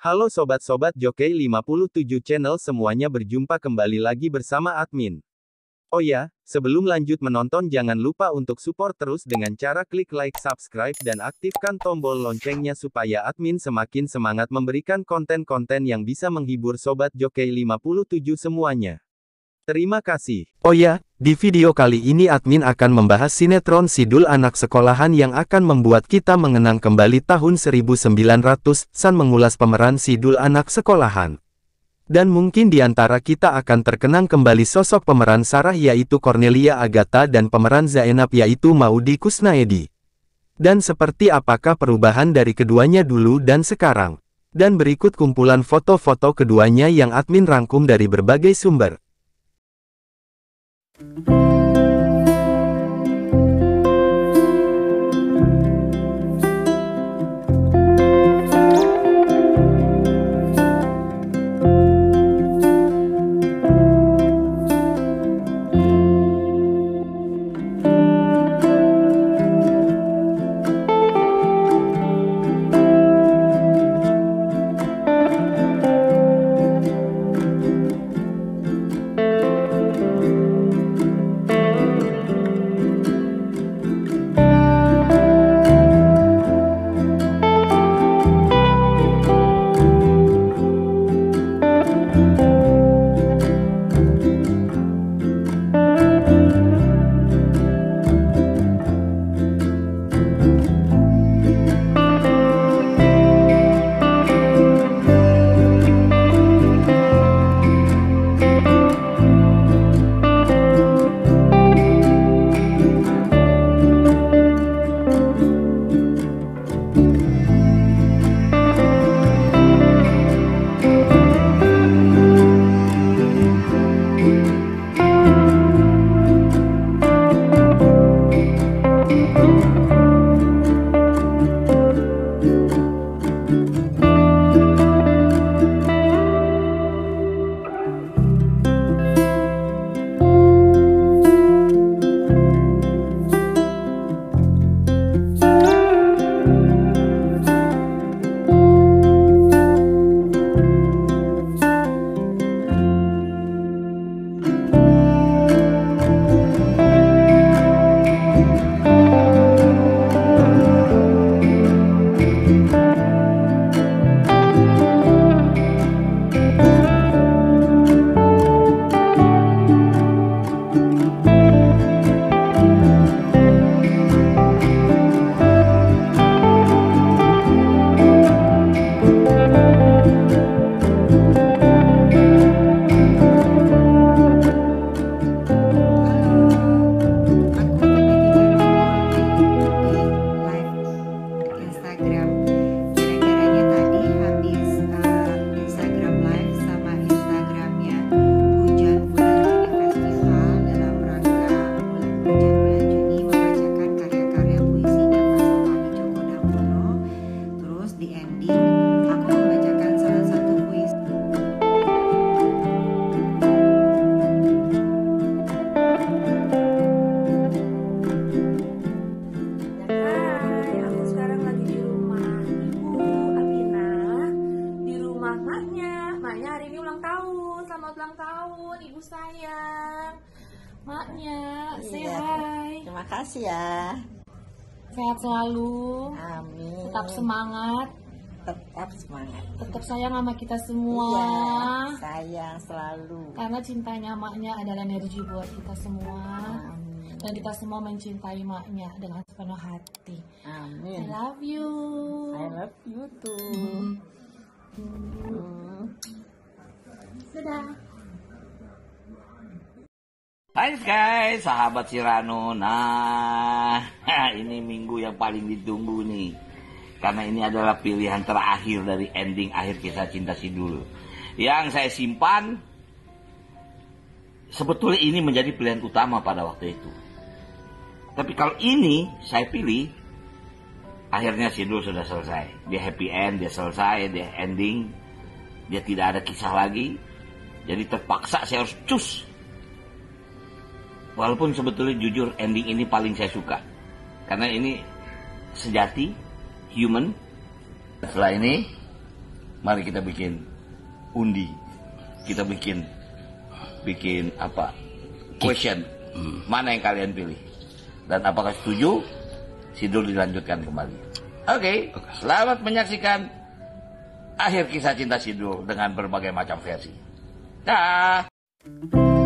Halo sobat-sobat Jockey 57 Channel semuanya, berjumpa kembali lagi bersama admin. Oh ya, sebelum lanjut menonton jangan lupa untuk support terus dengan cara klik like, subscribe dan aktifkan tombol loncengnya supaya admin semakin semangat memberikan konten-konten yang bisa menghibur sobat Jockey 57 semuanya. Terima kasih. Oh ya, di video kali ini admin akan membahas sinetron Sidul Anak Sekolahan yang akan membuat kita mengenang kembali tahun 1900-an, mengulas pemeran Sidul Anak Sekolahan. Dan mungkin di antara kita akan terkenang kembali sosok pemeran Sarah yaitu Cornelia Agatha dan pemeran Zainab yaitu Maudy Kusnaedi. Dan seperti apakah perubahan dari keduanya dulu dan sekarang? Dan berikut kumpulan foto-foto keduanya yang admin rangkum dari berbagai sumber. Ibu sayang, maknya, say Iya, hi. terima kasih ya. Sehat selalu, Amin. tetap semangat, Tetap semangat. tetap sayang sama kita semua. Iya, sayang selalu. Karena cintanya maknya adalah energi buat kita semua. Amin. Dan kita semua mencintai maknya dengan sepenuh hati. I Amin. love you. I love you too. Dadah. Hai guys, sahabat Sirano. Nah, ini minggu yang paling ditunggu nih. Karena ini adalah pilihan terakhir dari ending akhir kisah cinta Sidul. Yang saya simpan, sebetulnya ini menjadi pilihan utama pada waktu itu. Tapi kalau ini saya pilih, akhirnya Sidul sudah selesai. Dia happy end, dia selesai, dia ending. Dia tidak ada kisah lagi. Jadi terpaksa saya harus cus. Walaupun sebetulnya jujur ending ini paling saya suka. Karena ini sejati, human. Setelah ini Mari kita bikin undi. Kita bikin apa? Question. Mana yang kalian pilih? Dan apakah setuju? Sidul dilanjutkan kembali. Oke. Selamat menyaksikan akhir kisah cinta Sidul dengan berbagai macam versi. Dah.